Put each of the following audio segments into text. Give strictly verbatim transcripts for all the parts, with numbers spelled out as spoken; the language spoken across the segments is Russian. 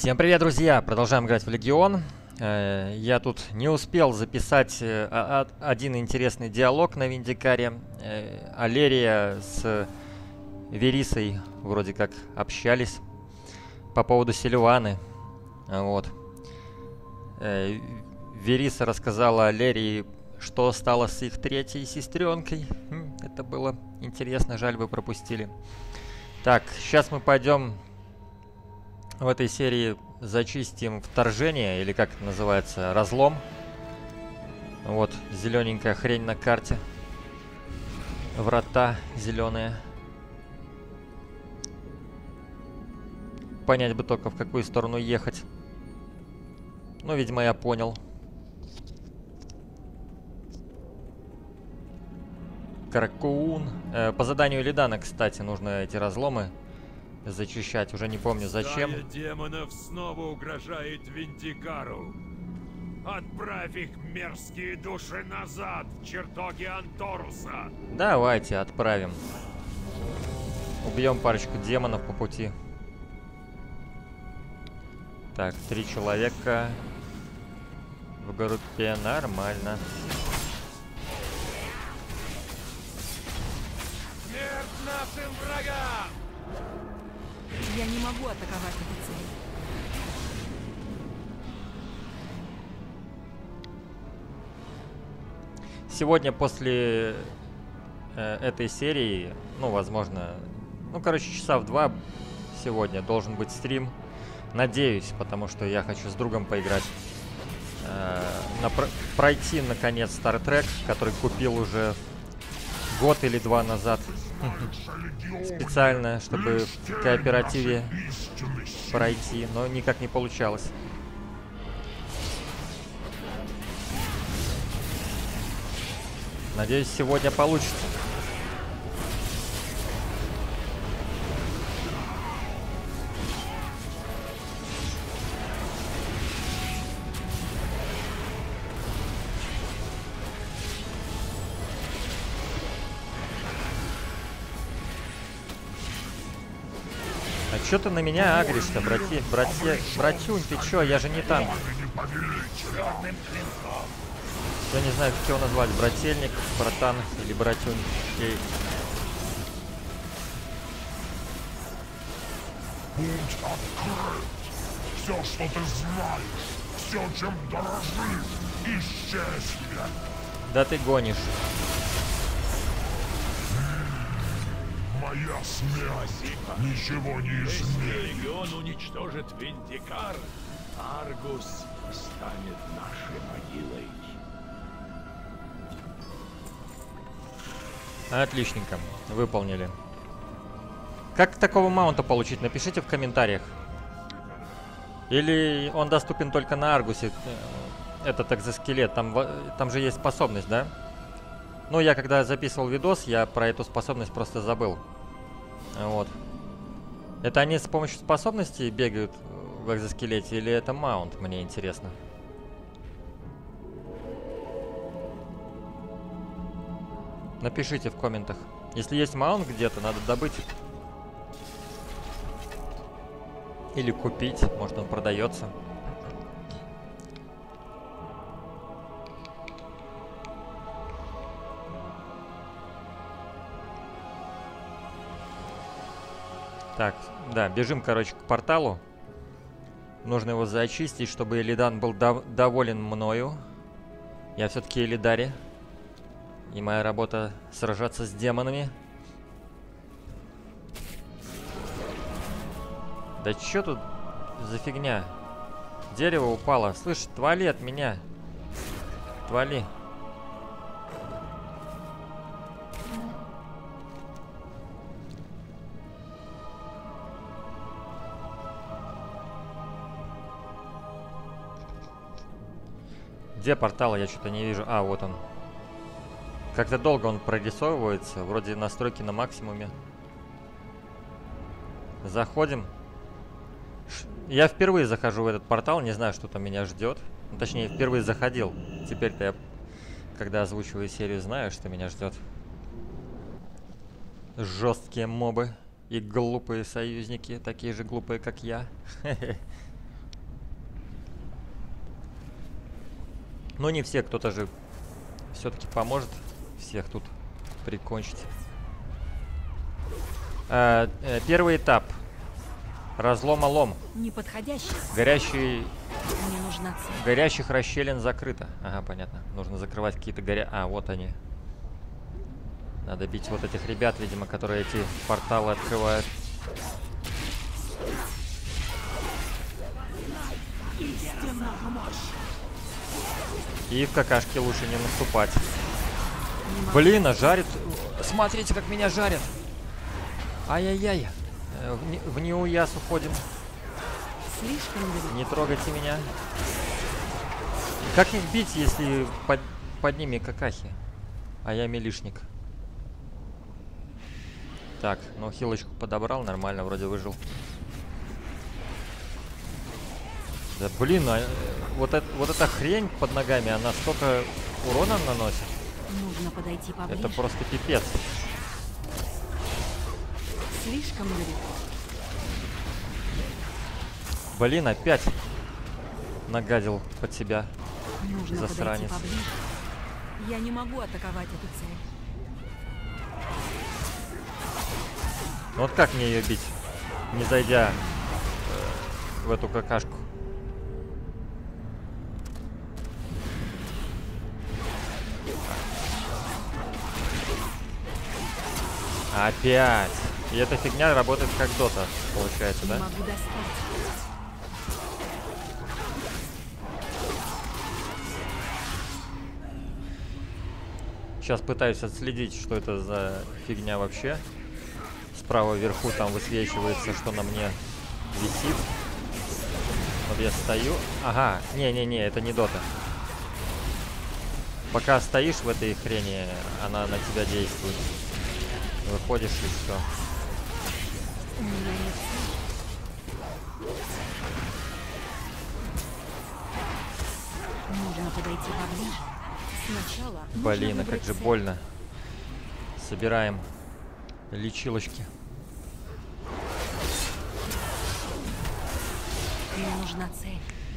Всем привет, друзья! Продолжаем играть в Легион. Э, Я тут не успел записать э, а- а- один интересный диалог на Виндикаре. Э, Алерия с Верисой вроде как общались по поводу Сильваны. А, Вот. Э, Вериса рассказала Алерии, что стало с их третьей сестренкой. Хм, Это было интересно, жаль, вы пропустили. Так, сейчас мы пойдем в этой серии зачистим вторжение, или как это называется, разлом. Вот, зелененькая хрень на карте. Врата зеленые. Понять бы только, в какую сторону ехать. Ну, видимо, я понял. Каракун. Э, по заданию Лидана, кстати, нужно эти разломы зачищать. Уже не помню зачем. Стая демонов снова угрожает Виндикару. Отправь их мерзкие души назад в чертоги Анторуса. Давайте отправим. Убьем парочку демонов по пути. Так, три человека в группе, нормально. Смерть нашим врагам! Я не могу атаковать эту цель. Сегодня после э, этой серии, ну, возможно, ну, короче, часа в два сегодня должен быть стрим. Надеюсь, потому что я хочу с другом поиграть. Э, на про- пройти, наконец, Star Trek, который купил уже год или два назад. Специально, чтобы в кооперативе пройти, но никак не получалось. Надеюсь, сегодня получится. А чё ты на меня агришь-то, брати, братья, братюнь, ты чё, я же не там. Я не знаю, как его назвать, брательник, братан или братюнь. Эй. Путь открыт. Все, что ты знаешь, все, чем дорожишь, исчезнет. Да ты гонишь. Моя смерть ничего не Если изменит. Легион уничтожит Виндикар, Аргус станет нашей могилой. Отличненько, выполнили. Как такого маунта получить? Напишите в комментариях. Или он доступен только на Аргусе, э, этот экзоскелет. Там, во- там же есть способность, да? Ну, я когда записывал видос, я про эту способность просто забыл. Вот. Это они с помощью способностей бегают в экзоскелете, или это маунт, мне интересно. Напишите в комментах. Если есть маунт где-то, надо добыть. Или купить, может он продается. Так, да, бежим, короче, к порталу. Нужно его зачистить, чтобы Элидан был дов- доволен мною. Я все-таки Элидари. И моя работа сражаться с демонами. Да чё тут за фигня? Дерево упало. Слышь, отвали от меня. Отвали. Где портал? Я что-то не вижу. А, вот он. Как-то долго он прорисовывается. Вроде настройки на максимуме. Заходим. Ш- Я впервые захожу в этот портал. Не знаю, что там меня ждет. Ну, точнее, впервые заходил. Теперь-то я, когда озвучиваю серию, знаю, что меня ждет. Жесткие мобы и глупые союзники. Такие же глупые, как я. Но не все, кто-то же все-таки поможет всех тут прикончить. А, э, первый этап. Разломолом. Неподходящий. Горящий... Мне нужна цель. Горящих расщелин закрыто. Ага, понятно. Нужно закрывать какие-то горя... А, вот они. Надо бить вот этих ребят, видимо, которые эти порталы открывают. И в какашки лучше не наступать. Не Блин, а жарит. Смотрите, как меня жарят. Ай-яй-яй. Э, В, не- в неуяс уходим. Слишком далеко. Не трогайте меня. Как их бить, если под, под ними какахи? А я милишник. Так, ну хилочку подобрал, нормально, вроде выжил. Да блин, а, э, вот, это, вот эта хрень под ногами, она столько урона наносит. Нужно подойти поближе. Это просто пипец. Слишком далеко. Блин, опять нагадил под себя. Нужно Засранец. подойти поближе. Я не могу атаковать эту цель. Ну вот как мне ее бить, не зайдя э, в эту какашку? Опять! И эта фигня работает как дота, получается, Не да? могу достать. Сейчас пытаюсь отследить, что это за фигня вообще. Справа вверху там высвечивается, что на мне висит. Вот я стою. Ага, не-не-не, это не дота. Пока стоишь в этой хрени, она на тебя действует. Выходишь и все. У меня нет цели. Нужно подойти поближе. Сначала нужно Блин, а выбрать как же цель. больно. Собираем лечилочки. Мне нужна цель.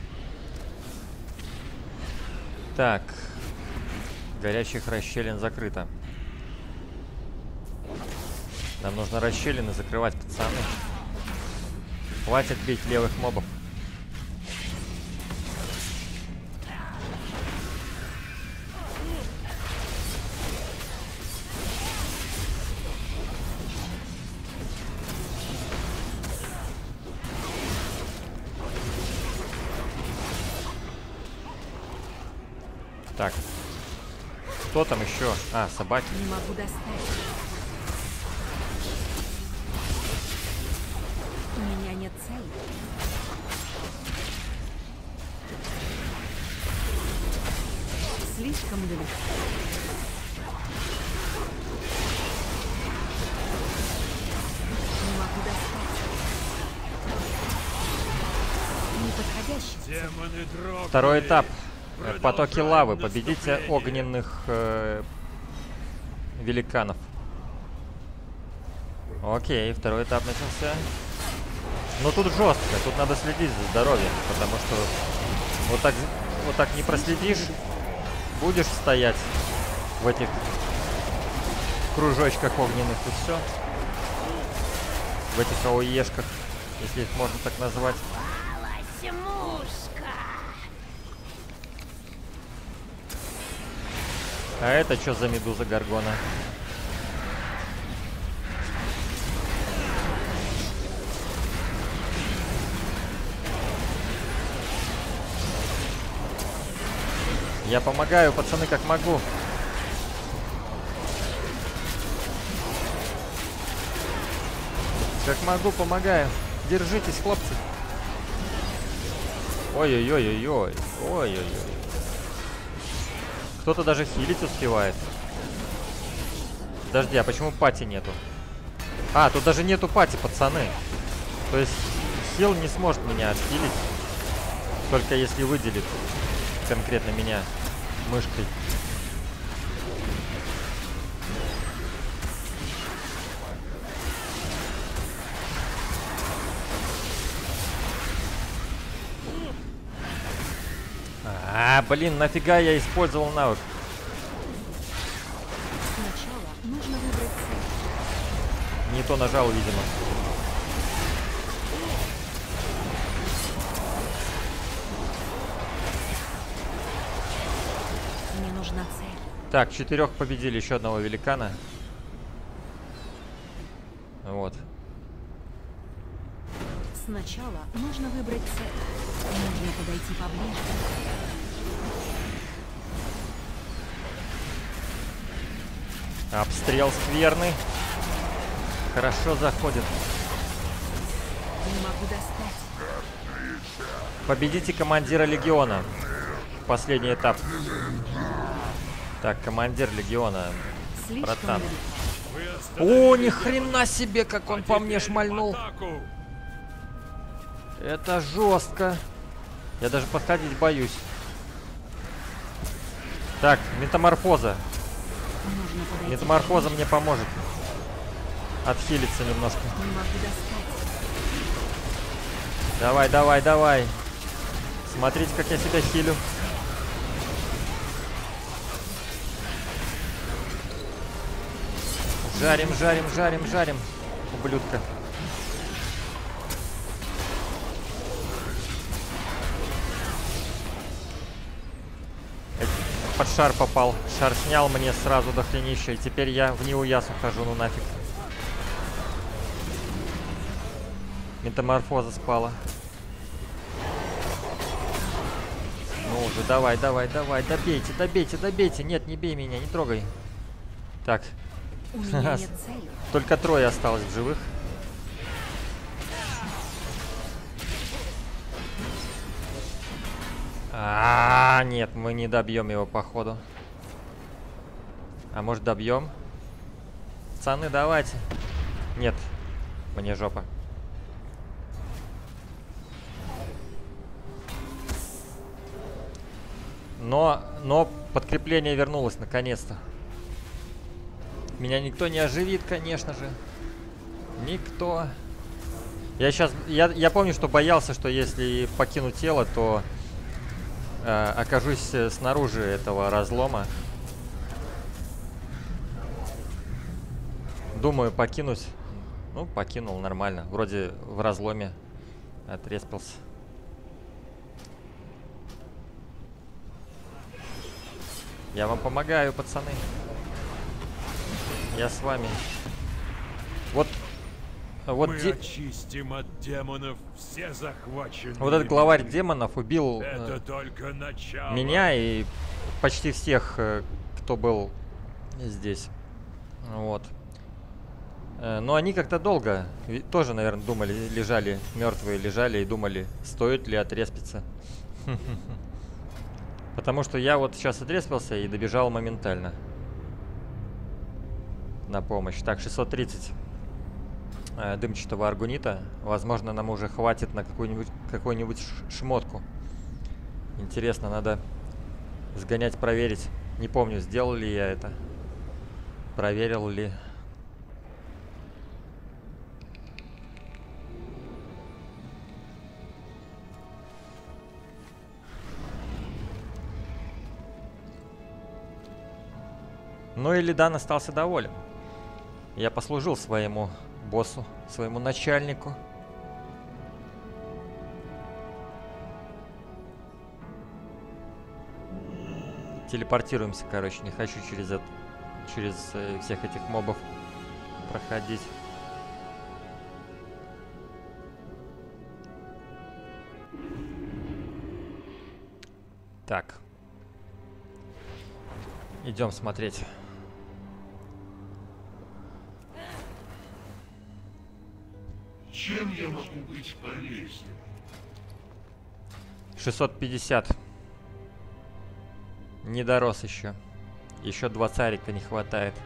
Так. Горящих расщелин закрыто. Нам нужно расщелины закрывать, пацаны. Хватит бить левых мобов. Так. Кто там еще? А, собаки. Не могу достать. У меня нет цели. Слишком далеко. Не могу достать. Неподходящий. Демоны дрогнули. Второй этап. Э, Потоки Продолжаем лавы. Победите наступление. огненных э, великанов. Окей, второй этап начался. Но тут жестко, тут надо следить за здоровьем, потому что вот так, вот так не проследишь, будешь стоять в этих кружочках огненных и все. В этих АОЕшках, если их можно так назвать. А это что за медуза Гаргона? Я помогаю, пацаны, как могу. Как могу, помогаю. Держитесь, хлопцы. Ой-ой-ой-ой-ой. Ой-ой-ой. Кто-то даже хилить успевает. Подожди, а почему пати нету? А, тут даже нету пати, пацаны. То есть хил не сможет меня отхилить. Только если выделит конкретно меня мышкой. А, А, блин, нафига я использовал навык? Сначала нужно выбрать цель. Не то нажал, видимо. Мне нужна цель. Так, четырех победили, еще одного великана. Вот. Сначала нужно выбрать цель. Нужно подойти поближе. Обстрел скверный. Хорошо заходит. Не могу достать. Победите командира легиона. Последний этап. Так, командир легиона. Слишком Братан. далеко. Вы О, ни хрена себе, как он по мне шмальнул. атаку. Это жестко. Я даже подходить боюсь. Так, метаморфоза. Нужно подойти. Метаморфоза мне поможет отхилиться немножко. Не могу достать. Давай, давай, давай. Смотрите, как я себя хилю. Жарим, жарим, жарим, жарим. Ублюдка. Э, Под шар попал. Шар снял мне сразу до хренища. И теперь я в неуяс ухожу, ну нафиг. Метаморфоза спала. Ну уже, давай, давай, давай, добейте, добейте, добейте. Нет, не бей меня, не трогай. Так, У меня нет цели. только трое осталось в живых. А, нет, мы не добьем его, походу. А может, добьем? Пацаны, давайте. Нет, мне жопа. Но, но подкрепление вернулось наконец-то. Меня никто не оживит, конечно же. Никто. Я сейчас, я, я помню, что боялся, что если покину тело, то э, окажусь снаружи этого разлома. Думаю, покинуть. Ну, покинул нормально. Вроде в разломе отреспался. Я вам помогаю, пацаны. Я с вами. Вот, вот, Мы де... очистим от демонов все захваченные. вот этот главарь демонов убил Это э, только начало. меня и почти всех, э, кто был здесь. Вот. Э, но они как-то долго ви- тоже, наверное, думали, лежали, мертвые лежали и думали, стоит ли отреспиться. Потому что я вот сейчас отреспился и добежал моментально на помощь. Так, шестьсот тридцать э, дымчатого аргунита. Возможно, нам уже хватит на какую-нибудь какую-нибудь шмотку. Интересно, надо сгонять, проверить. Не помню, сделал ли я это. Проверил ли. Ну и Лидан остался доволен. Я послужил своему боссу, своему начальнику. Телепортируемся, короче. Не хочу через это, через э, всех этих мобов проходить. Так. Идем смотреть. Чем я могу быть полезен? шестьсот пятьдесят. Не дорос еще. Еще два царика не хватает.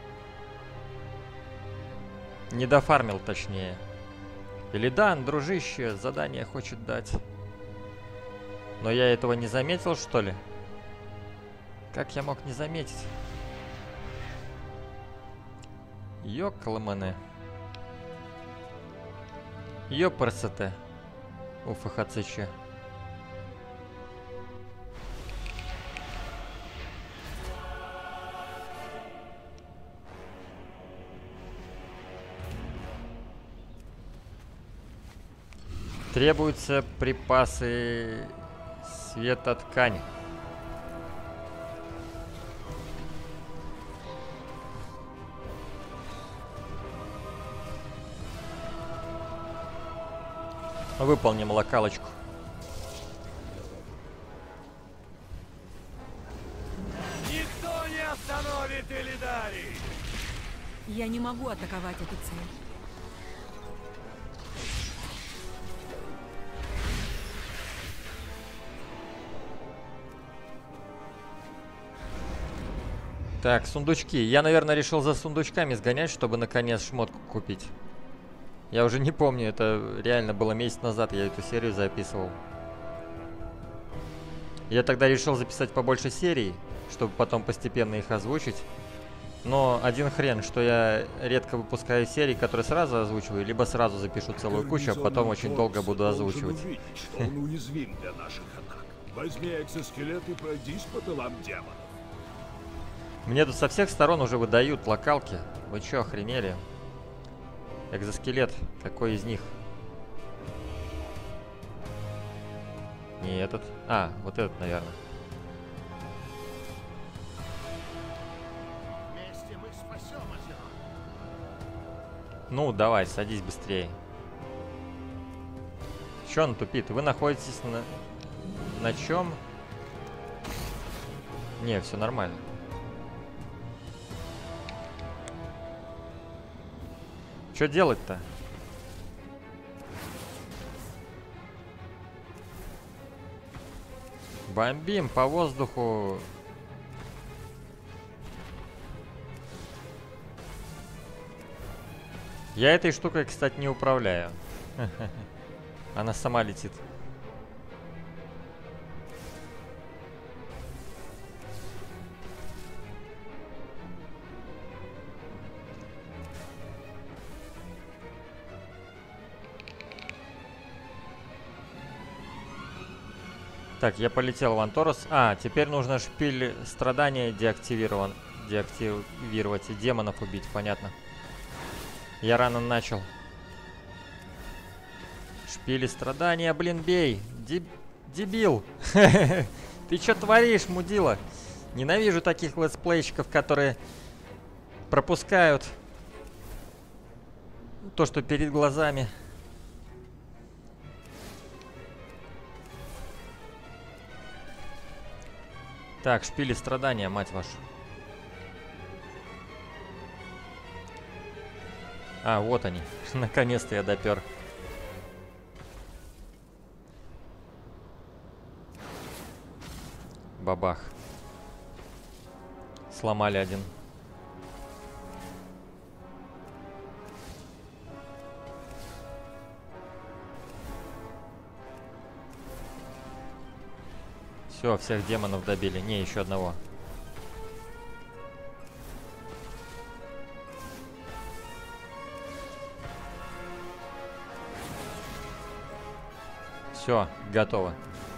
Не дофармил, точнее. Илидан, дружище, задание хочет дать. Но я этого не заметил, что ли? Как я мог не заметить? Ёкаламаны. Ёпарсете. У ФХЦЧ. Требуются припасы светоткань. Выполним локалочку. Никто не остановит Элидари! Я не могу атаковать эту цель. Так, сундучки. Я, наверное, решил за сундучками сгонять, чтобы наконец шмотку купить. Я уже не помню, это реально было месяц назад, я эту серию записывал. Я тогда решил записать побольше серий, чтобы потом постепенно их озвучить. Но один хрен, что я редко выпускаю серии, которые сразу озвучиваю, либо сразу запишу целую кучу, а потом очень долго буду озвучивать. Увидеть, что он уязвим для наших атак. Возьми экзоскелет и пройдись по тылам демонов. Мне тут со всех сторон уже выдают локалки. Вы чё, охренели? Экзоскелет. Какой из них? Не этот. А, вот этот, наверное. Вместе мы спасем озеро. Ну, давай, садись быстрее. Чё он тупит? Вы находитесь на... На чем? Не, все нормально. Что делать-то? Бомбим по воздуху. Я этой штукой, кстати, не управляю. Она сама летит. Так, я полетел в Анторос. А, теперь нужно шпиль страдания деактивирован, деактивировать и демонов убить, понятно. Я рано начал. Шпили страдания, блин, бей! Деб... Дебил! Ты что творишь, мудила? Ненавижу таких летсплейщиков, которые пропускают то, что перед глазами. Так, шпили страдания, мать вашу. А, вот они. Наконец-то я допер. Бабах. Сломали один. Все, всех демонов добили. Не, еще одного. Все, готово.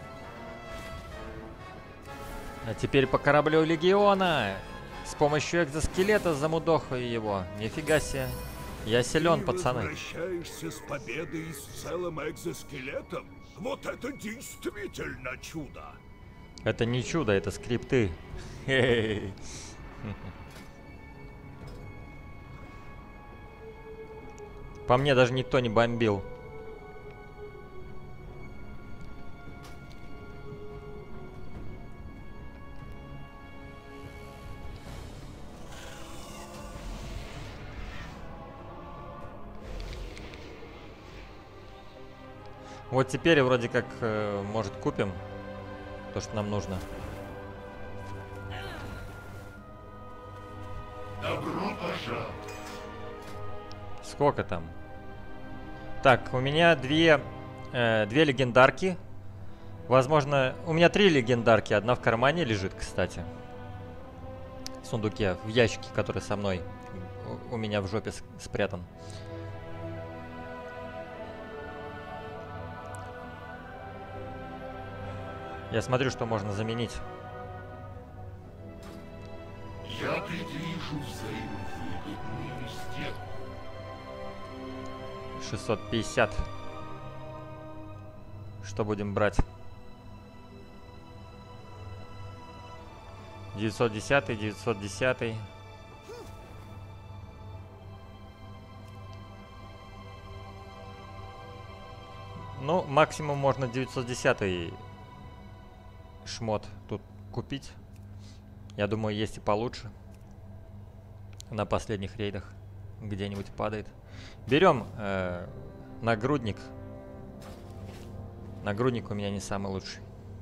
А теперь по кораблю Легиона. С помощью экзоскелета замудохаю его. Нифига себе. Я силен, Ты пацаны. возвращаешься с победой и с целым экзоскелетом? Вот это действительно чудо! Это не чудо, это скрипты. Хе-хе. По мне даже никто не бомбил. Вот теперь вроде как, э, может, купим то, что нам нужно. Добро пожаловать. Сколько там? Так, у меня две, э, две легендарки. Возможно, у меня три легендарки. Одна в кармане лежит, кстати. В сундуке, в ящике, который со мной. У, у меня в жопе спрятан. Я смотрю, что можно заменить. Я предвижу взаимовыгодные сделки. шестьсот пятьдесят. Что будем брать? девятьсот десятый, девятьсот десятый. Ну, максимум можно девятьсот десятый шмот тут купить. Я думаю, есть и получше. На последних рейдах где-нибудь падает. Берем э, нагрудник. Нагрудник у меня не самый лучший.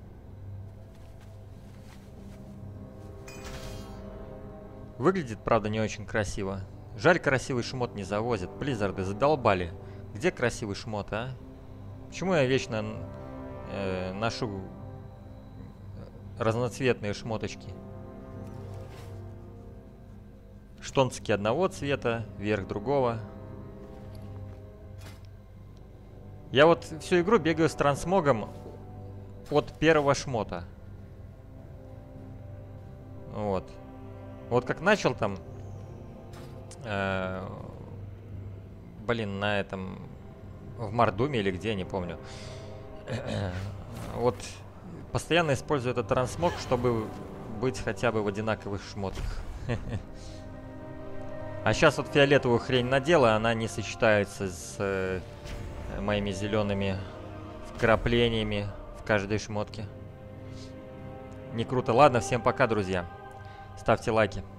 Выглядит, правда, не очень красиво. Жаль, красивый шмот не завозят. Близзарды задолбали. Где красивый шмот, а? Почему я вечно э, ношу разноцветные шмоточки? Штонцики одного цвета, верх другого. Я вот всю игру бегаю с трансмогом от первого шмота. Вот. Вот как начал там... Э, блин, на этом... В Мордуме или где, не помню. Вот постоянно использую этот трансмог, чтобы быть хотя бы в одинаковых шмотах. А сейчас вот фиолетовую хрень надела, она не сочетается с э, моими зелеными вкраплениями в каждой шмотке. Не круто. Ладно, всем пока, друзья. Ставьте лайки.